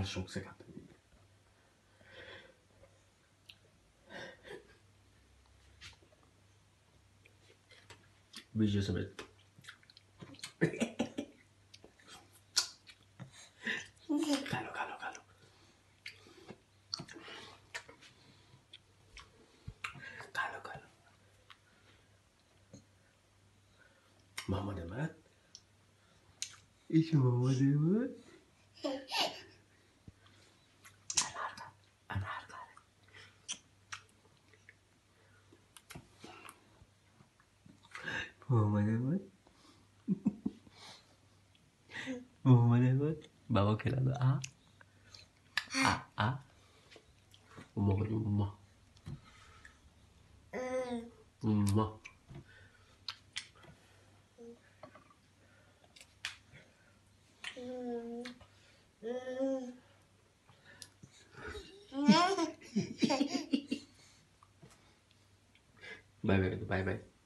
शौक से खाते हैं। बीजों समेत। खा लो खा लो खा लो खा लो खा लो। मोहम्मद अहमद, इस मोहम्मद अहमद अनार खा रहे। मोहम्मद अहमद, मोहम्मद अहमद, बाबा खिला दो। आ उम्मा उम्मा उम्मा। Bye bye bye bye.